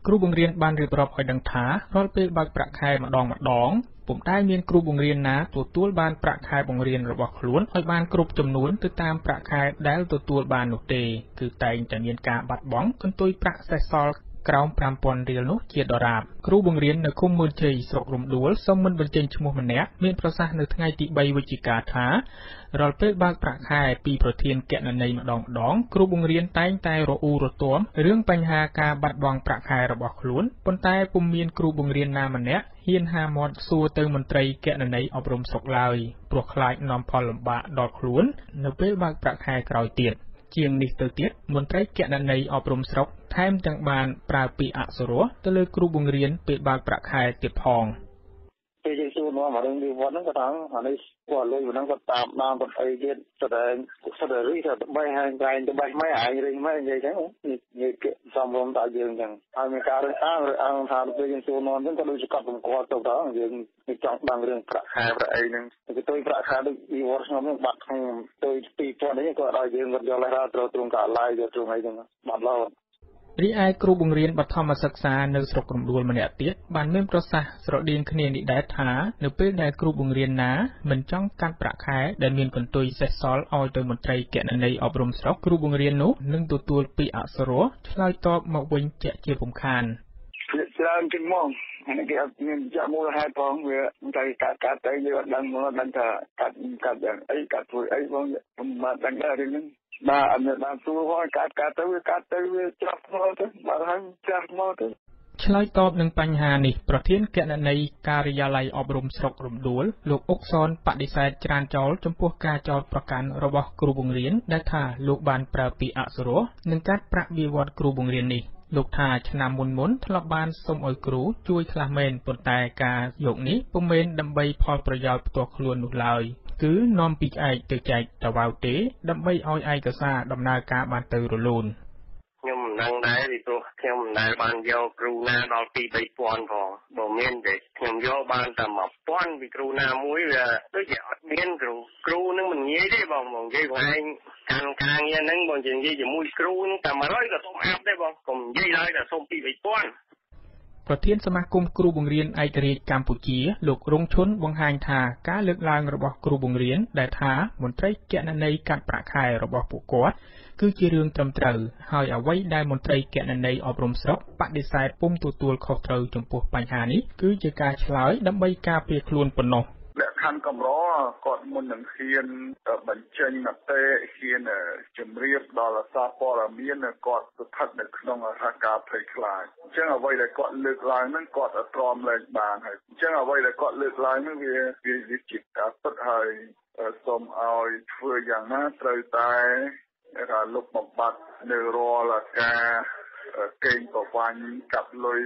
គ្រូបង្រៀនបានរៀបរាប់ឲ្យដឹងថារាល់ពេលបើកប្រាក់ខែម្ដងពុំដែលមានគ្រូបង្រៀនណាទទួលបានប្រាក់ខែបង្រៀនរបស់ខ្លួនឲ្យបានគ្រប់ចំនួនទៅតាមប្រាក់ខែដែលទទួលបាននោះទេគឺតែងតែមានការបាត់បង់កន្ទុយប្រាក់សេសសល់ក្រោម 5,000 រៀលនោះជាដរាបគ្រូបង្រៀននៅឃុំមើលជ័យស្រុករំដួលសូមមិនបញ្ចេញឈ្មោះម្នាក់មានប្រសាសន៍នៅថ្ងៃទី3វិច្ឆិកាថារាល់ពេលបើកប្រាក់ខែពីប្រធានគណនេយ្យម្ដងគ្រូបង្រៀនតែងតែរអ៊ូរទាំរឿងបញ្ហាការបាត់បង់ប្រាក់ខែរបស់ខ្លួនប៉ុន្តែពុំមានគ្រូបង្រៀនណាម្នាក់ហ៊ានហាមាត់សួរទៅមន្ត្រីគណនេយ្យអប់រំស្រុកឡើយព្រោះខ្លាចនាំផលលំបាកដល់ខ្លួននៅពេលបើកប្រាក់ខែក្រោយទៀតជាងនេះទៅទៀតមន្ត្រីគណនេយ្យអប់រំស្រុកថែមទាំងបានប្រើពាក្យអសុរោះទៅលើគ្រូបង្រៀនពេលបើកប្រាក់ខែទៀតផងពេលយើងសួរមករឿងវិវត្តហ្នឹងក៏ថាអានេះគាត់លុយហ្នឹងគាត់តាមដានគាត់អីទៀតស្ដែងរីថាបីហើយតែទៅបេះម៉ែឯងរីម៉ែនិយាយចឹងនិយាយពាក្យសំរុំតើយើងចឹងហើយមានការរើសអើងថាពេលយើងសួរមកហ្នឹងក៏ដូចជាកត់បង្គាប់ទៅដល់យើងចង់ដឹងរឿងប្រាក់ខែប្រាក់អីហ្នឹងទៅប្រាក់ខែដូចវិវត្តខ្ញុំហ្នឹងបាត់ក្នុងទៅ2000នេះគាត់ឲ្យយើងគាត់យកលេខត្រូវទ្រង់កាឡាយយកទ្រង់អីចឹងបាត់ឡោតរីឯគ្រូបង្រៀនបឋមសិក្សានៅស្រុករំដួលម្នាក់ទៀតបានមានប្រសាសន៍ស្រដៀងគ្នានេះដែរថានៅពេលដែលគ្រូបង្រៀនណាមិនចង់កាត់ប្រាក់ខែដែលមានកន្ទុយសេសសល់ឲ្យទៅមន្ត្រីគណនេយ្យអប់រំស្រុកគ្រូបង្រៀននោះនឹងទទួលពាក្យអសុរោះឆ្លើយតបមកវិញជាក់ជាពំខានច្រើនជាងមកហើយគេអត់មានចាក់មូលហេតុផងវាតែកាត់ទៅយើងអត់ដឹងមកដឹងថាកាត់យ៉ាងអីកាត់ធ្វើអីបងមិនបានដឹងដែររឿងហ្នឹងបាទអត់មានបានសួរផងកាត់ទៅវាចាប់មកទៅបាទហើយចាប់មកទៅឆ្លើយតបនឹងបញ្ហានេះប្រធានគណនេយ្យការិយាល័យអប់រំស្រុករំដួលលោកអុកសនបដិសេធច្រានចោលចំពោះការចោទប្រកាន់របស់គ្រូបង្រៀនដែលថាលោកបានប្រើពាក្យអសុរោះនិងកាត់ប្រាក់បៀវត្សគ្រូបង្រៀននេះលោកថាឆ្នាំមុនធ្លាប់បានសុំឲ្យគ្រូជួយខ្លះមែនប៉ុន្តែការយកនេះពុំមែនដើម្បីផលប្រយោជន៍ផ្ទាល់ខ្លួននោះឡើយគឺនាំពីក្អែកទៅចែកទៅវ៉ាវទេដើម្បីឲ្យឯកសារដំណើរការបានទៅរលូនខ្ញុំមិនដឹងដែរពីព្រោះខ្ញុំមិនដែលបានយកគ្រូណាដល់2-3ពាន់ផងបើមានទេខ្ញុំយកបានតែ1000ពីគ្រូណាមួយវាដូចជាអត់មានគ្រូនឹងមិនងាយទេបងនិយាយបងឯងកាន់ការងារហ្នឹងបងនិយាយជាមួយគ្រូតែ100ក៏សូមអាប់ដែរបងកុំនិយាយឡើយតែសូម2-3ពាន់ប្រធានសមាគមគ្រូបង្រៀនឯករាជ្យកម្ពុជាលោករងឈុនបង្ហាញថាការលើកឡើងរបស់គ្រូបង្រៀនដែលថាមន្ត្រីគណនេយ្យកាត់ប្រាក់ខែរបស់ពួកគាត់គឺជារឿងត្រឹមត្រូវហើយអ្វីដែលមន្ត្រីគណនេយ្យអប់រំស្រុកបដិសេធពុំទទួលខុសត្រូវចំពោះបញ្ហានេះគឺជាការឆ្លើយដើម្បីការពារខ្លួនប៉ុណ្ណោះលក្ខខណ្ឌកម្រគាត់មុននឹងហ៊ានបញ្ចេញមតិហ៊ានជំរាបដល់សារព័ត៌មានគាត់ស្ថិតនៅក្នុងសហការភ័យខ្លាចអញ្ចឹងអ្វីដែលគាត់លើកឡើងហ្នឹងគាត់ទ្រាំលែងបានហើយអញ្ចឹងអ្វីដែលគាត់លើកឡើងហ្នឹងវាជាការពិតហើយសូមឲ្យធ្វើយ៉ាងណាត្រូវតែថាលុបបំបាត់នៅរាល់ការកេងប្រវ័ញ្ចកាប់លុយ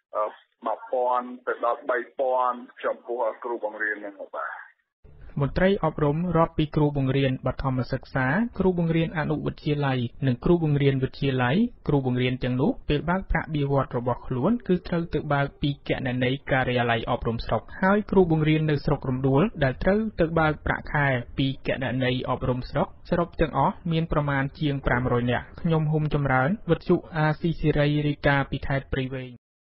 1000ទៅដល់3000ចំពោះគ្រូបង្រៀនហ្នឹងបាទមន្ត្រីអប់រំរាប់ពីគ្រូបង្រៀនបឋមសិក្សាគ្រូបង្រៀនអនុវិទ្យាល័យនិងគ្រូបង្រៀនវិទ្យាល័យគ្រូបង្រៀនទាំងនោះពេលបើកប្រាក់បៀវត្សរបស់ខ្លួនគឺត្រូវទៅបើកពីគណនេយ្យការិយាល័យអប់រំស្រុកហើយគ្រូបង្រៀននៅស្រុករំដួលដែលត្រូវទៅបើកប្រាក់ខែពីគណនេយ្យអប់រំស្រុកសរុបទាំងអស់មានប្រមាណជាង500នាក់ខ្ញុំហ៊ុំចម្រើនវិទ្យុអាស៊ីសេរីរាយការណ៍ពីខេត្តព្រៃវែង